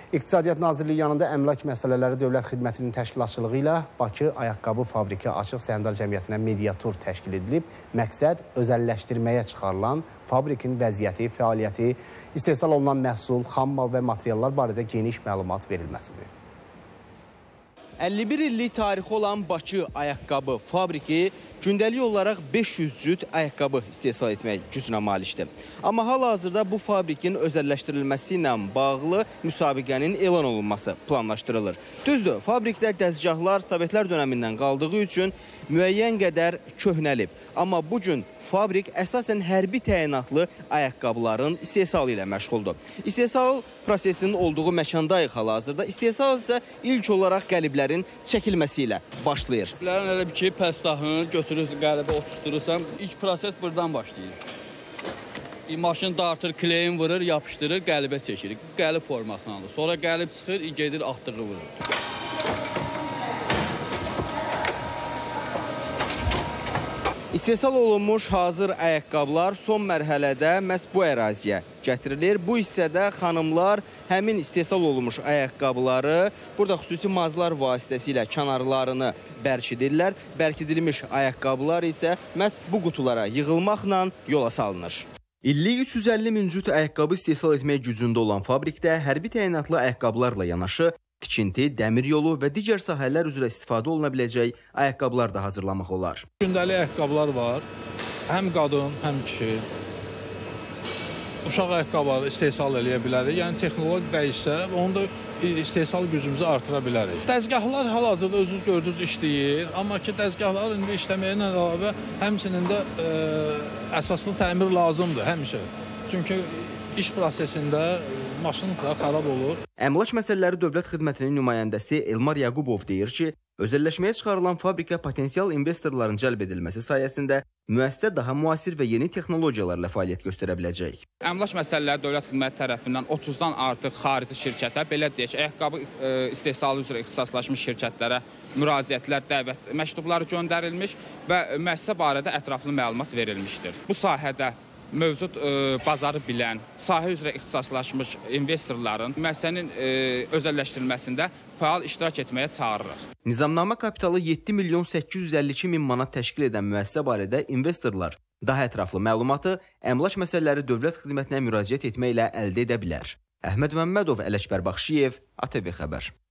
İqtisadiyyat Nazirliyi yanında Əmlak Məsələləri Dövlət Xidmətinin təşkilatçılığı ilə Bakı Ayaqqabı Fabriki Açıq Səhmdar Cəmiyyətinə mediatur təşkil edilib. Məqsəd özəlləşdirməyə çıxarılan fabrikin vəziyyəti, fəaliyyəti, istehsal olunan məhsul, xam mal və materiallar barədə geniş məlumat verilməsidir. 51 illik tarixi olan Bakı Ayaqqabı Fabriki gündəlik olaraq 500 cüt ayaqqabı istehsal etmək gücünə malikdir. Amma hal-hazırda bu fabrikin özəlləşdirilməsi ilə bağlı müsabiqənin elan olunması planlaşdırılır. Düzdür, fabrikdə dəzgahlar Sovetlər dönəmindən qaldığı üçün müəyyən qədər köhnəlib. Amma bugün fabrik əsasən hərbi təyinatlı ayaqqabıların istehsalı ilə məşğuldur. İstehsal prosesinin olduğu məkandayıq hal-hazırda. İstehsal isə ilk olaraq qəliblərin çəkilməsi ilə başlayır. Elə bir ki, pəstahını götürürsən, qəlibə oturturursan, ilk proses buradan başlayır. Maşın dartır, kleyin vurur, yapışdırır, qəlibə çəkir. Qəlib formasını alır. Sonra qəlib çıxır, gedir, atdığı vurur. İstehsal olunmuş hazır ayaqqabılar son mərhələdə məhz bu əraziyə gətirilir. Bu hissədə xanımlar həmin istehsal olunmuş ayaqqabıları burada xüsusi mazlar vasitəsilə kənarlarını bərkidirlər. Bərkidilmiş ayaqqabılar isə məhz bu qutulara yığılmaqla yola salınır. İllik 350 min cüt ayaqqabı istehsal etmək gücündə olan fabrikdə hərbi təyinatlı ayaqqabılarla yanaşı tikinti, dəmir yolu və digər sahələr üzrə istifadə oluna biləcək ayaqqabılar da hazırlamaq olar. Gündəlik ayaqqabılar var, həm qadın, həm kişi. Uşaq ayaqqabıları istehsal edə bilərik. Yəni texnologiya dəyişsə, onu da istehsal gücümüzü artıra bilərik. Dəzgahlar hal-hazırda özünüz gördünüz işləyir, amma ki dəzgahlar indi işləməyinə əlavə həmçinin də əsaslı təmir lazımdır həmişə. Çünki iş prosesində maşın da xarab olur. Əmlak Məsələləri Dövlət Xidmətinin nümayəndəsi Elmar Yaqubov deyir ki, özəlləşməyə çıxarılan fabrikə potensial investorların cəlb edilməsi sayəsində müəssisə daha müasir və yeni texnologiyalarla fəaliyyət göstərə biləcək. Əmlak Məsələləri Dövlət Xidməti tərəfindən 30-dan artıq xarici şirkətə, belə deyək, ayaqqabı istehsalı üzrə ixtisaslaşmış şirkətlərə müraciətlər, dəvət məktubları göndərilmiş və müəssisə barədə ətraflı məlumat verilmişdir. Bu sahədə mövcud bazarı bilən, sahə üzrə ixtisaslaşmış investorların müəssisənin özəlləşdirilməsində fəal iştirak etməyə çağırırıq. Nizamnamə kapitalı 7 milyon 852 min manat təşkil edən müəssisə barədə investorlar daha ətraflı məlumatı Əmlak Məsələləri Dövlət Xidmətinə müraciət etməklə əldə edə bilər. Əhməd Məmmədov, Ələkbər Baxşiyev, ATV Xəbər.